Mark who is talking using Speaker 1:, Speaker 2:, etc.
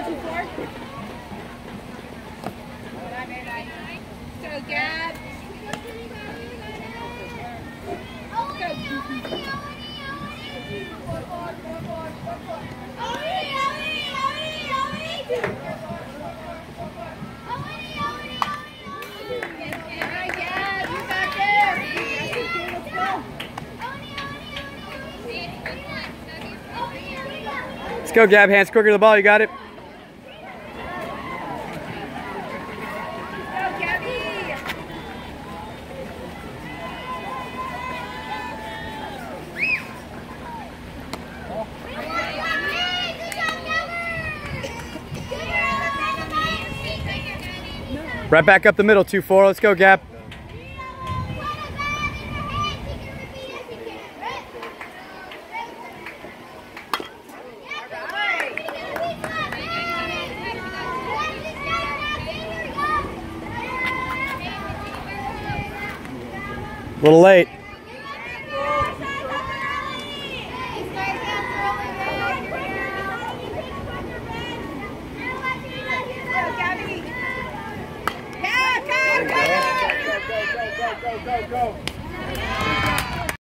Speaker 1: So, Gab.
Speaker 2: Let's go, Gab. Hands quicker to the ball. You got it. Right back up the middle, 2-4. Let's go, Gab. A little late.
Speaker 1: Go, go, go, go, go, go.